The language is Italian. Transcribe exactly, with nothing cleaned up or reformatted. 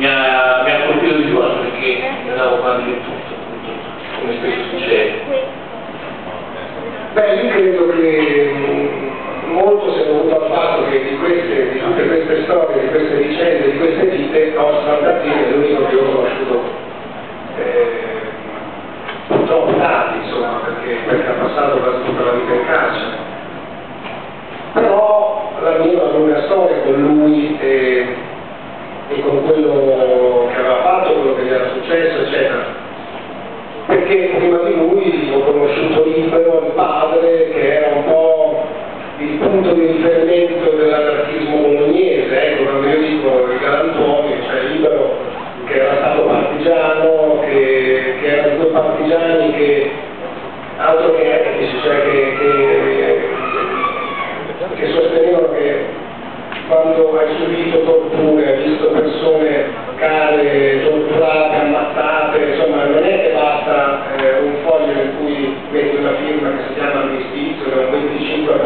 mi ha, mi ha colpito di più anche perché ne avevo quasi di tutto, come spesso succede. Beh, io credo che molto sia dovuto al fatto che di, queste, di tutte queste storie, di queste vicende, di queste vite, Oscar Gattini è l'unico che ho conosciuto eh, purtroppo tardi, insomma, perché, perché ha passato quasi tutta la vita in carcere. Però la mia è una lunga storia con lui e, e con quello che aveva fatto, quello che gli era successo, eccetera. Perché prima di lui ho conosciuto Libero, il padre, che era un po' il punto di riferimento dell'anarchismo bolognese, ecco, quando io dico i galantuomini, cioè Libero che era stato partigiano, che, che era di quei partigiani che altro che etici, cioè che, che, che sostenevano che quando hai subito torture, hai visto persone care, torturate, ammazzate, insomma non è che basta eh, un foglio in cui metti una firma che si chiama armistizio, un venticinque